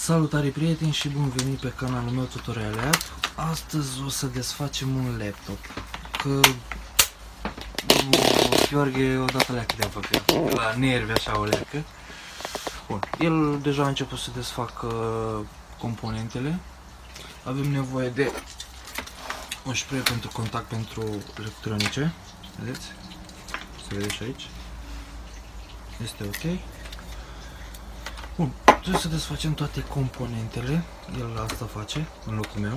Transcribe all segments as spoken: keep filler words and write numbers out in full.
Salutare prieteni și bun venit pe canalul meu Tutorialeat. Astăzi o să desfacem un laptop. Că Gheorghe odată leacă de-a făcut. La nervi așa o leacă. Bun, el deja a început să desfacă componentele. Avem nevoie de un spray pentru contact pentru electronice. Vedeți? Se vede și aici. Este ok. Bun, trebuie să desfacem toate componentele. El asta face în locul meu.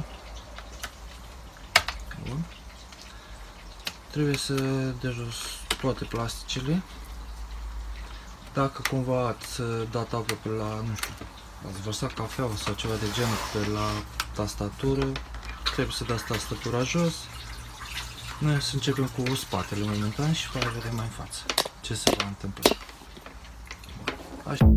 Bun. Trebuie să dejos toate plasticele. Dacă cumva ați dat apă pe la, nu știu, ați vărsat cafea sau ceva de genul pe la tastatură, trebuie să dați tastatura jos. Noi să începem cu spatele momentan și apoi vedem mai în față ce se va întâmpla. Bun. Așa.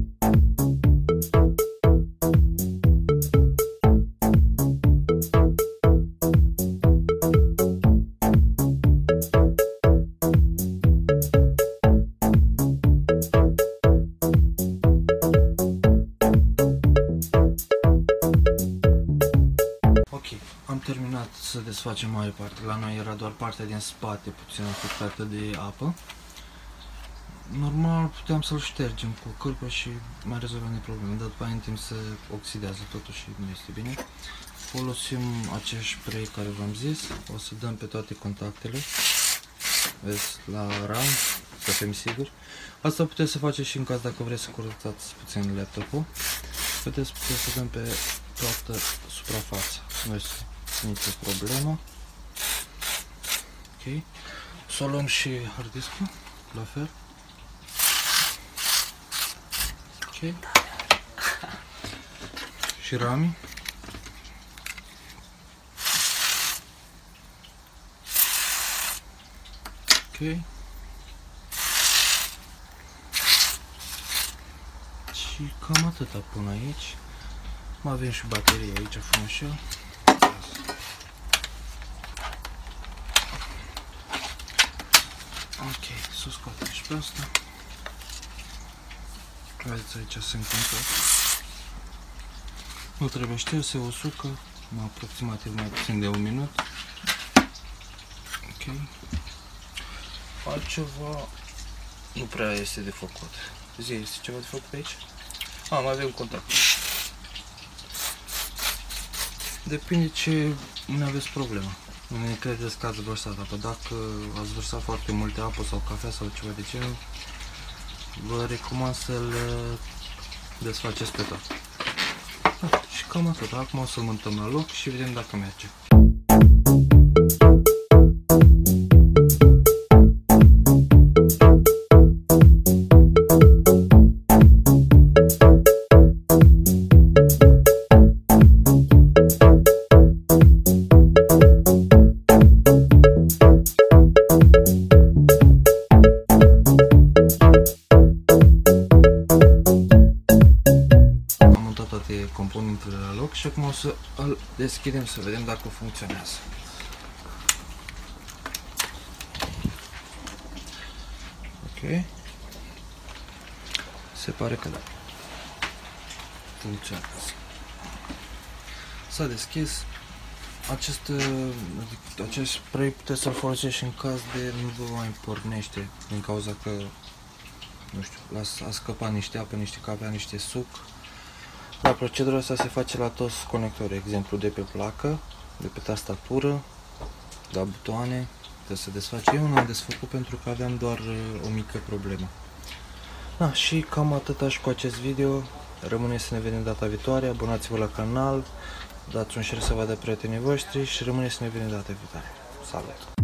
Am terminat să desfacem mare parte. La noi era doar partea din spate puțin afectată de apă. Normal puteam să-l ștergem cu cârpă și mai rezolvăm de probleme, dar după aia în timp se oxidează totul și nu este bine. Folosim acești spray care v-am zis. O să dăm pe toate contactele. Vezi, la RAM, să fim siguri. Asta puteți să faceți și în caz dacă vreți să curățați puțin laptopul. Puteți, puteți să dăm pe toată suprafața. Nu este nicio problemă. Ok. Să o luăm și hard disk-ul, la fel. Ok. Și ramii. Ok. Și cam atâta până aici. Mai avem și baterie aici frumușel. Ok, să scoatem și pe asta. Vedeți, aici se întâmplă. Nu trebuie șters, se usucă, aproximativ mai puțin de un minut. Ok. Altceva nu prea este de făcut. Zi, este ceva de făcut pe aici? A, mai avem contact. Depinde ce nu aveți problema. Nu ne credeți că ați vărsat apă. Dacă ați vărsat foarte multe apă sau cafea sau ceva de genul, vă recomand să le desfaceți pe tot. Da, și cam atât. Acum o să-l montăm la loc și vedem dacă merge. Componentele la loc și acum o să îl deschidem să vedem dacă funcționează. Ok. Se pare că da. Funcționează. S-a deschis. Acest, acest spray puteți să-l folosiți și în caz de nu vă mai pornește din cauza că, nu știu, a scăpat niște apă, niște cafea, niște suc. Dar procedura asta se face la toți conectorii, exemplu de pe placă, de pe tastatură, la butoane, trebuie să desface. Eu nu am desfăcut pentru că aveam doar o mică problemă. Da, și cam atâta și cu acest video. Rămâne să ne vedem data viitoare, abonați-vă la canal, dați un share să vadă prietenii voștri și rămâne să ne vedem data viitoare. Salut!